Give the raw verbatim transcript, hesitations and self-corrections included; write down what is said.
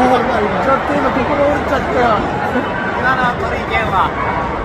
ちゃって今ところ折っちゃったよ。 ならこれいけんわ。